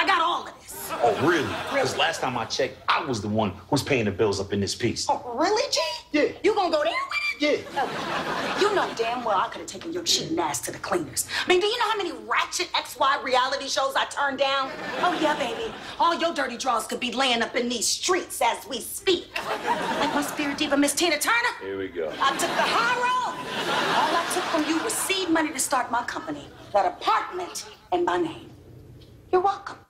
I got all of this. Oh, really? Because last time I checked, I was the one who was paying the bills up in this piece. Oh, really, G? Yeah. You gonna go there with it? Yeah. Oh, you know damn well I could have taken your cheating ass to the cleaners. I mean, do you know how many ratchet XY reality shows I turned down? Oh, yeah, baby. All your dirty draws could be laying up in these streets as we speak. Like my spirit diva, Miss Tina Turner. Here we go. I took the high road. All I took from you was seed money to start my company. That apartment and my name. You're welcome.